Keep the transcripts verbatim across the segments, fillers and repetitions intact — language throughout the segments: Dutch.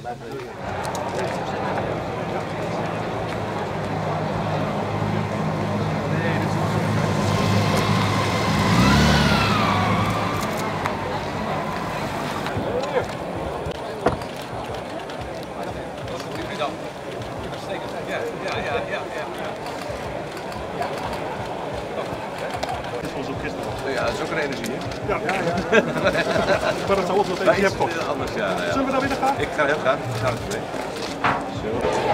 Ja, dat is ook een energie, hè? Ja, ja, ja. Maar dat zou ons wel tegen je hebben. Anders, ja, nou ja. Zullen we daar weer gaan? Ik ga heel graag. Ik ga het mee. Zo.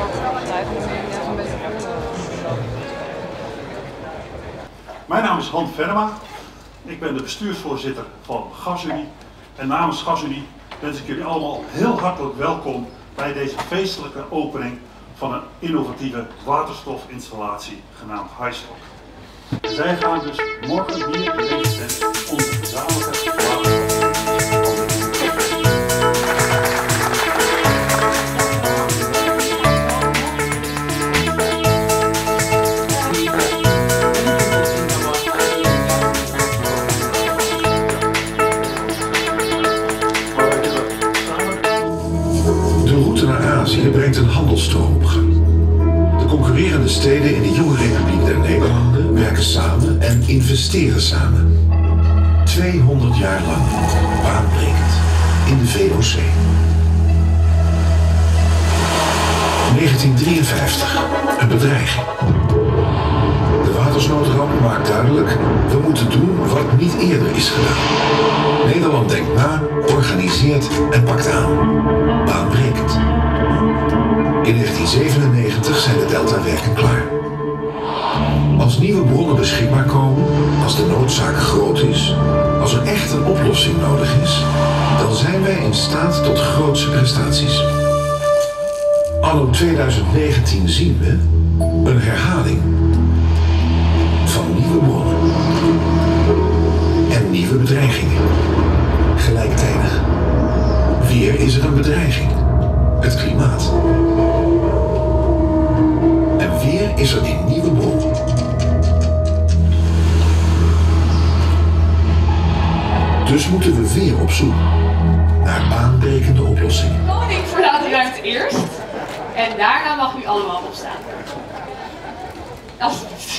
Mijn naam is Han Venema. Ik ben de bestuursvoorzitter van GasUnie. En namens GasUnie wens ik jullie allemaal heel hartelijk welkom bij deze feestelijke opening van een innovatieve waterstofinstallatie genaamd Hystock. Zij gaan dus morgen hier in deze tent onze gezamenlijke waterstof. De route naar Azië brengt een handelsstroom op gang. De concurrerende steden in de jonge Republiek der Nederlanden werken samen en investeren samen. tweehonderd jaar lang, baanbrekend, in de V O C. negentien drieënvijftig, een bedreiging. De watersnoodramp maakt duidelijk, we moeten doen wat niet eerder is gedaan. Nederland denkt na, organiseert en pakt aan. Baanbrekend. In negentien zevenennegentig zijn de deltawerken klaar. Als nieuwe bronnen beschikbaar komen, als de noodzaak groot is, als er echt een oplossing nodig is, dan zijn wij in staat tot grootse prestaties. Anno tweeduizend negentien zien we een herhaling van nieuwe bronnen en nieuwe bedreigingen. Gelijktijdig. Weer is er een bedreiging. Het klimaat. En weer is er een nieuwe bron. Dus moeten we weer op zoek naar baanbrekende oplossingen. De koning verlaat de ruimte eerst en daarna mag u allemaal opstaan. Alsjeblieft.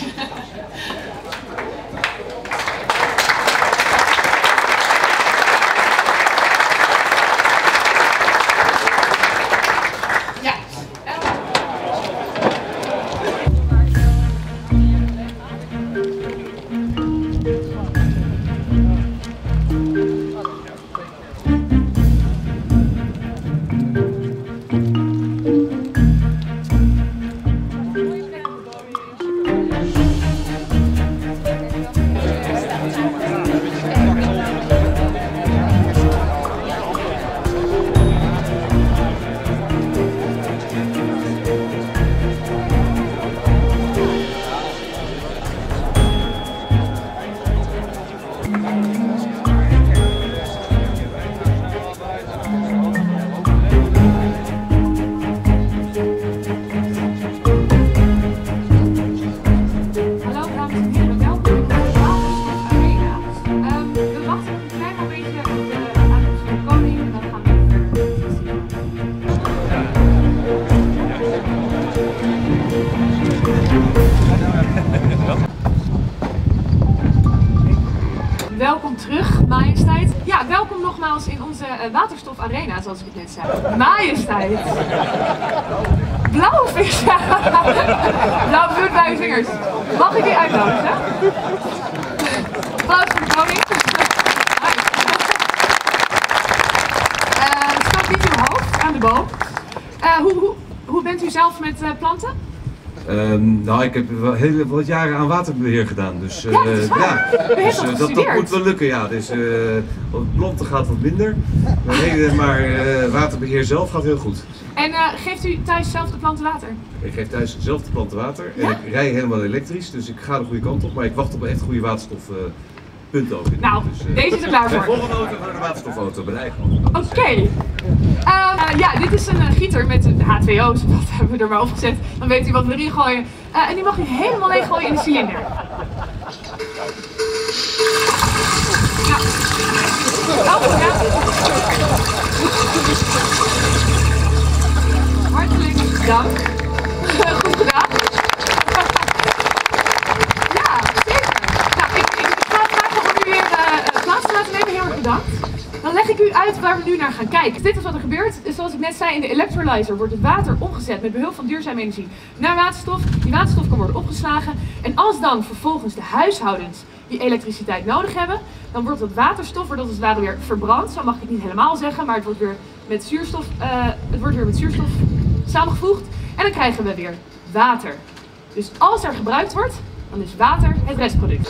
Welkom terug, majesteit. Ja, welkom nogmaals in onze uh, waterstof arena, zoals ik het net zei. Majesteit. Blauwe vingers. Blauw bloed, blauwe vingers. Mag ik u uitnodigen? Applaus voor de koning. Uh, Stap niet uw hoofd aan de boom. Uh, hoe, hoe, hoe bent u zelf met uh, planten? Um, nou, ik heb wel heel wat jaren aan waterbeheer gedaan, dus, uh, ja, dat, is waar. ja. dus uh, dat, dat moet wel lukken. Ja. Dus, uh, planten gaat wat minder, maar, nee, maar uh, waterbeheer zelf gaat heel goed. En uh, geeft u thuis zelf de planten water? Ik geef thuis zelf de planten water en ja? ik rij helemaal elektrisch, dus ik ga de goede kant op, maar ik wacht op een echt goede waterstof. Uh, punten ook in. Nou, dus, uh, deze is er klaar voor. De volgende auto voor de waterstofauto, mijn eigen. Oké. Okay. Uh, uh, ja, dit is een uh, gieter met de H twee O's, dat hebben we er maar op gezet. Dan weet u wat we erin gooien. Uh, en die mag u helemaal leeg gooien in de cilinder. Ja. Oh, ja. Dank. Goed gedaan. Ja, zeker. Nou, ik, ik, ik ga het vragen om u weer uh, plaats te laten nemen. Heel erg bedankt. Dan leg ik u uit waar we nu naar gaan kijken. Dit is wat er gebeurt. Zoals ik net zei, in de electrolyzer wordt het water omgezet met behulp van duurzame energie naar waterstof. Die waterstof kan worden opgeslagen. En als dan vervolgens de huishoudens die elektriciteit nodig hebben, dan wordt dat waterstof, wordt als het ware weer verbrand. Zo mag ik het niet helemaal zeggen, maar het wordt weer met zuurstof, uh, het wordt weer met zuurstof samengevoegd. En dan krijgen we weer water. Dus als er gebruikt wordt, dan is water het restproduct.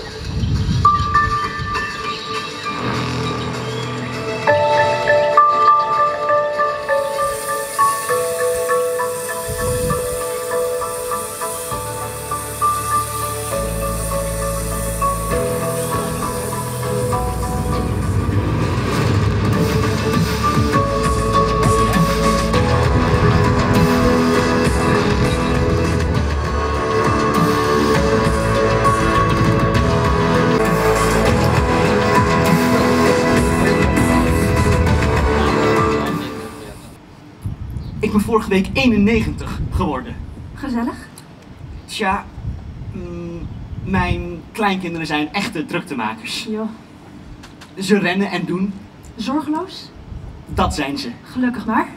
Ik ben vorige week eenennegentig geworden. Gezellig. Tja, mm, mijn kleinkinderen zijn echte druktemakers. Joh. Ze rennen en doen. Zorgeloos? Dat zijn ze. Gelukkig maar.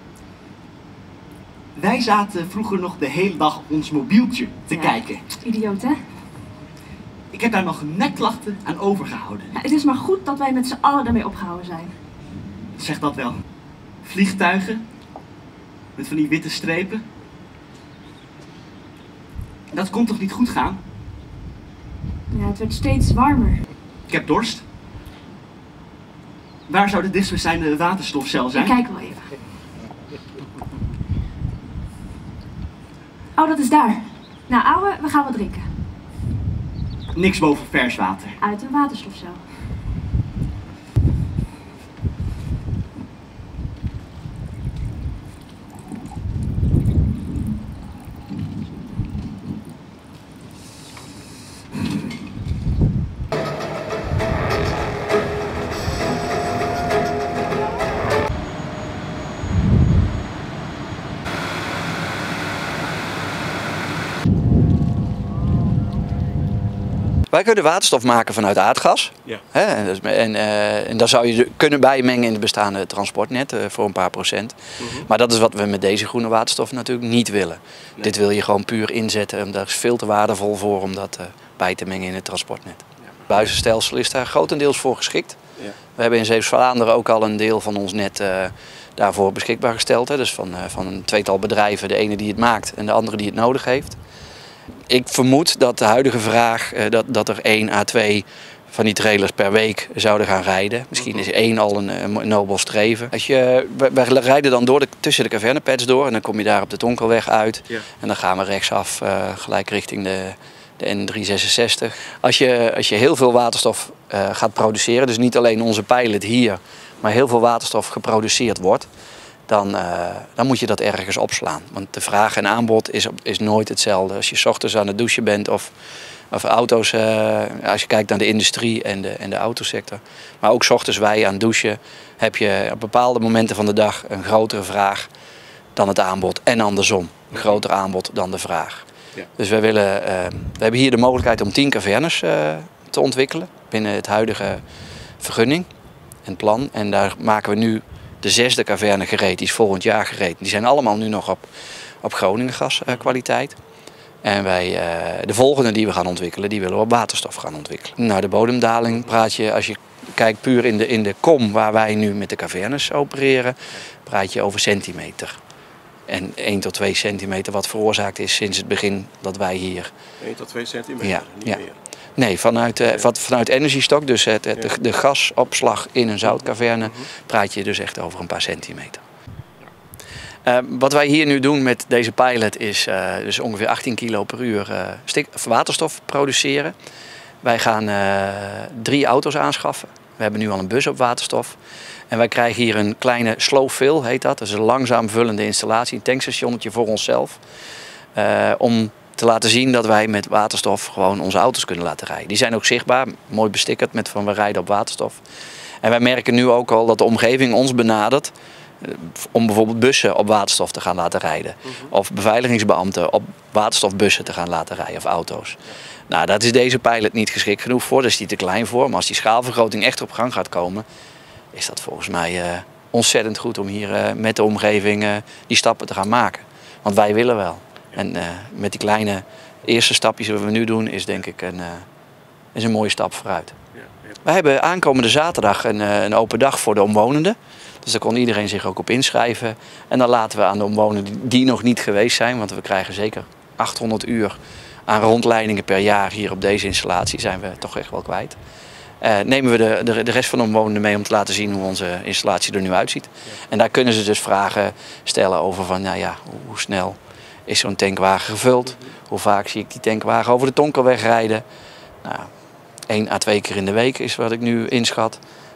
Wij zaten vroeger nog de hele dag op ons mobieltje te Ja. kijken. Idioot, hè? Ik heb daar nog nekklachten aan overgehouden. Ja, het is maar goed dat wij met z'n allen ermee opgehouden zijn. Zeg dat wel. Vliegtuigen. Met van die witte strepen. Dat kon toch niet goed gaan? Ja, het werd steeds warmer. Ik heb dorst. Waar zou de dichtstbijzijnde waterstofcel zijn? Ik kijk wel even. Oh, dat is daar. Nou, ouwe, we gaan wat drinken. Niks boven vers water. Uit een waterstofcel. Wij kunnen waterstof maken vanuit aardgas. Ja. Hè, en, dat is- en, uh, en daar zou je kunnen bijmengen in het bestaande transportnet uh, voor een paar procent. Mm-hmm. Maar dat is wat we met deze groene waterstof natuurlijk niet willen. Nee. Dit wil je gewoon puur inzetten. En daar is veel te waardevol voor om dat uh, bij te mengen in het transportnet. Ja. Het buizenstelsel is daar grotendeels voor geschikt. Ja. We hebben in Zeeuws-Vlaanderen ook al een deel van ons net uh, daarvoor beschikbaar gesteld. Hè. Dus van, uh, van een tweetal bedrijven, de ene die het maakt en de andere die het nodig heeft. Ik vermoed dat de huidige vraag, dat, dat er één à twee van die trailers per week zouden gaan rijden. Misschien is één al een, een nobel streven. Als je, wij rijden dan door de, tussen de cavernepads door en dan kom je daar op de Tonkelweg uit. Ja. En dan gaan we rechtsaf uh, gelijk richting de, de N driehonderdzesenzestig. Als je, als je heel veel waterstof uh, gaat produceren, dus niet alleen onze pilot hier, maar heel veel waterstof geproduceerd wordt, Dan, uh, dan moet je dat ergens opslaan. Want de vraag en aanbod is, is nooit hetzelfde. Als je 's ochtends aan het douchen bent of, of auto's, uh, als je kijkt naar de industrie en de, en de autosector. Maar ook 's ochtends wij aan het douchen heb je op bepaalde momenten van de dag een grotere vraag dan het aanbod. En andersom, een groter aanbod dan de vraag. Ja. Dus we, willen, uh, we hebben hier de mogelijkheid om tien cavernes uh, te ontwikkelen binnen het huidige vergunning en plan. En daar maken we nu de zesde caverne gereed, die is volgend jaar gereed. Die zijn allemaal nu nog op, op Groningen gaskwaliteit. En wij, uh, de volgende die we gaan ontwikkelen, die willen we op waterstof gaan ontwikkelen. Nou, de bodemdaling praat je, als je kijkt puur in de, in de kom waar wij nu met de cavernes opereren, praat je over centimeter. En één tot twee centimeter wat veroorzaakt is sinds het begin dat wij hier... één tot twee centimeter, ja, niet ja. meer. Nee, vanuit, uh, wat, vanuit Energy-Stock, dus het, het, de, de gasopslag in een zoutkaverne, praat je dus echt over een paar centimeter. Uh, wat wij hier nu doen met deze pilot is uh, dus ongeveer achttien kilo per uur uh, stik, waterstof produceren. Wij gaan uh, drie auto's aanschaffen. We hebben nu al een bus op waterstof. En wij krijgen hier een kleine slow fill, heet dat. Dat is een langzaam vullende installatie, een tankstationnetje voor onszelf. Uh, om te laten zien dat wij met waterstof gewoon onze auto's kunnen laten rijden. Die zijn ook zichtbaar, mooi bestickerd met van we rijden op waterstof. En wij merken nu ook al dat de omgeving ons benadert om bijvoorbeeld bussen op waterstof te gaan laten rijden. Of beveiligingsbeambten op waterstofbussen te gaan laten rijden of auto's. Nou, daar is deze pilot niet geschikt genoeg voor, daar is die te klein voor. Maar als die schaalvergroting echt op gang gaat komen, is dat volgens mij uh, ontzettend goed om hier uh, met de omgeving uh, die stappen te gaan maken. Want wij willen wel. En uh, met die kleine eerste stapjes die we nu doen, is denk ik een, uh, is een mooie stap vooruit. We hebben aankomende zaterdag een, uh, een open dag voor de omwonenden. Dus daar kon iedereen zich ook op inschrijven. En dan laten we aan de omwonenden die nog niet geweest zijn, want we krijgen zeker achthonderd uur aan rondleidingen per jaar hier op deze installatie, zijn we toch echt wel kwijt. Uh, nemen we de, de, de rest van de omwonenden mee om te laten zien hoe onze installatie er nu uitziet. En daar kunnen ze dus vragen stellen over van, nou ja, hoe, hoe snel is zo'n tankwagen gevuld? Hoe vaak zie ik die tankwagen over de Tonkelweg rijden? Nou, één à twee keer in de week is wat ik nu inschat.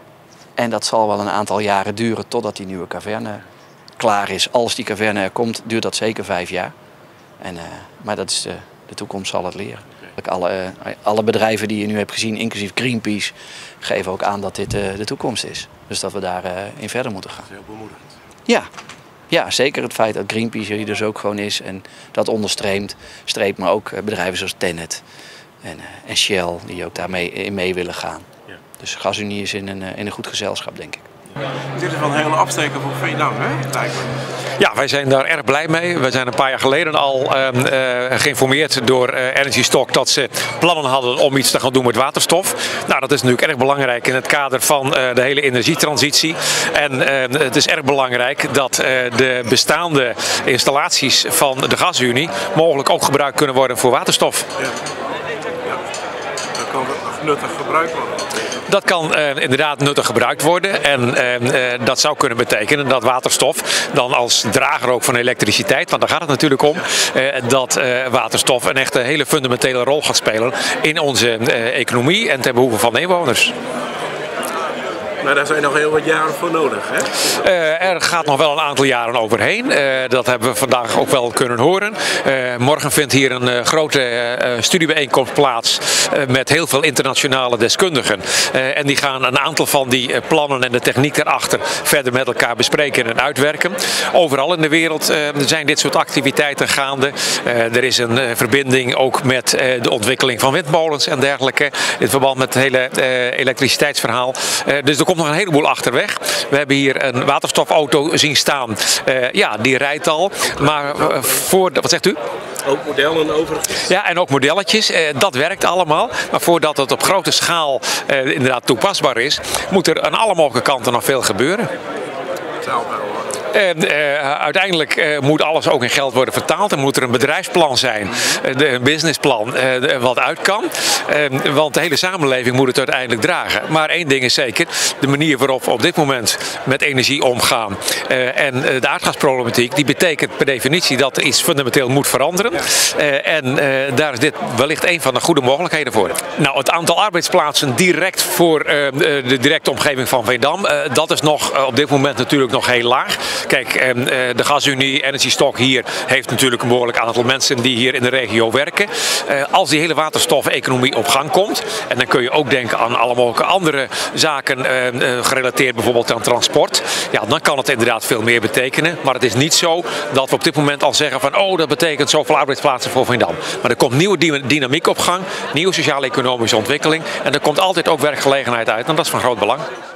En dat zal wel een aantal jaren duren totdat die nieuwe kazerne klaar is. Als die kazerne er komt, duurt dat zeker vijf jaar. En, uh, maar dat is de, de toekomst zal het leren. Alle, uh, alle bedrijven die je nu hebt gezien, inclusief Greenpeace, geven ook aan dat dit uh, de toekomst is. Dus dat we daarin uh, verder moeten gaan. Dat is heel bemoedigend. Ja. Ja, zeker het feit dat Greenpeace hier dus ook gewoon is en dat onderstreept, streept, maar ook bedrijven zoals Tennet en, uh, en Shell die ook daarmee in mee willen gaan. Ja. Dus GasUnie is in een, in een goed gezelschap, denk ik. Dit is wel een hele afsteker voor Veendam, hè? Lijkt me. Ja, wij zijn daar erg blij mee. We zijn een paar jaar geleden al uh, uh, geïnformeerd door uh, Energy Stock dat ze plannen hadden om iets te gaan doen met waterstof. Nou, dat is natuurlijk erg belangrijk in het kader van uh, de hele energietransitie. En uh, het is erg belangrijk dat uh, de bestaande installaties van de GasUnie mogelijk ook gebruikt kunnen worden voor waterstof. Ja. Ja. Dat kan nuttig gebruikt worden. Dat kan uh, inderdaad nuttig gebruikt worden en uh, uh, dat zou kunnen betekenen dat waterstof dan als drager ook van elektriciteit, want daar gaat het natuurlijk om, uh, dat uh, waterstof een echt een hele fundamentele rol gaat spelen in onze uh, economie en ten behoeve van de inwoners. Maar daar zijn nog heel wat jaren voor nodig, hè? Uh, er gaat nog wel een aantal jaren overheen. Uh, dat hebben we vandaag ook wel kunnen horen. Uh, morgen vindt hier een uh, grote uh, studiebijeenkomst plaats uh, met heel veel internationale deskundigen. Uh, en die gaan een aantal van die uh, plannen en de techniek daarachter verder met elkaar bespreken en uitwerken. Overal in de wereld uh, zijn dit soort activiteiten gaande. Uh, er is een uh, verbinding ook met uh, de ontwikkeling van windmolens en dergelijke. In verband met het hele uh, elektriciteitsverhaal. Uh, dus er komt nog een heleboel achterweg. We hebben hier een waterstofauto zien staan. Uh, ja, die rijdt al. Maar uh, voor, wat zegt u? Ook modellen overigens. Ja, en ook modelletjes. Uh, dat werkt allemaal. Maar voordat het op grote schaal uh, inderdaad toepasbaar is, moet er aan alle mogelijke kanten nog veel gebeuren. En, uh, uiteindelijk uh, moet alles ook in geld worden vertaald. Er moet er een bedrijfsplan zijn, uh, de, een businessplan, uh, wat uit kan. Uh, want de hele samenleving moet het uiteindelijk dragen. Maar één ding is zeker, de manier waarop we op dit moment met energie omgaan uh, en uh, de aardgasproblematiek, die betekent per definitie dat er iets fundamenteel moet veranderen. Uh, en uh, daar is dit wellicht een van de goede mogelijkheden voor. Nou, het aantal arbeidsplaatsen direct voor uh, de directe omgeving van Veendam, uh, dat is nog uh, op dit moment natuurlijk nog heel laag. Kijk, de GasUnie, Energy Stock hier heeft natuurlijk een behoorlijk aantal mensen die hier in de regio werken. Als die hele waterstof-economie op gang komt, en dan kun je ook denken aan alle mogelijke andere zaken gerelateerd bijvoorbeeld aan transport, ja, dan kan het inderdaad veel meer betekenen. Maar het is niet zo dat we op dit moment al zeggen van oh, dat betekent zoveel arbeidsplaatsen voor Veendam. Maar er komt nieuwe dynamiek op gang, nieuwe sociaal-economische ontwikkeling en er komt altijd ook werkgelegenheid uit en dat is van groot belang.